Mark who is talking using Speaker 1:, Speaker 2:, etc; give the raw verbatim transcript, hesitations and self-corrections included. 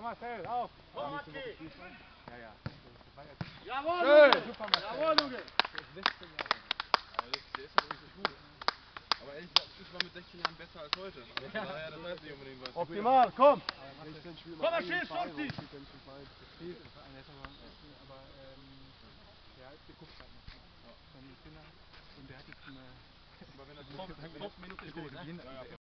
Speaker 1: Marcel, auf!
Speaker 2: Komm, Maki!
Speaker 1: Ja, ja.
Speaker 2: Jawohl,
Speaker 1: Schön.
Speaker 2: Junge! Jawohl, Junge!
Speaker 3: Der ist sechzehn Jahre. Aber das, der ist aber nicht so gut. Aber ehrlich gesagt, ich war mit sechzehn Jahren besser als heute. Also von daher, das heißt nicht unbedingt was.
Speaker 2: Optimal, komm!
Speaker 1: Komm,
Speaker 2: mal schön, Sorti!
Speaker 1: Aber ähm, der guckt halt noch. Von den Kindern. Und der hat jetzt eine...
Speaker 3: Aber wenn das
Speaker 1: Top-Minute ist gut, ne?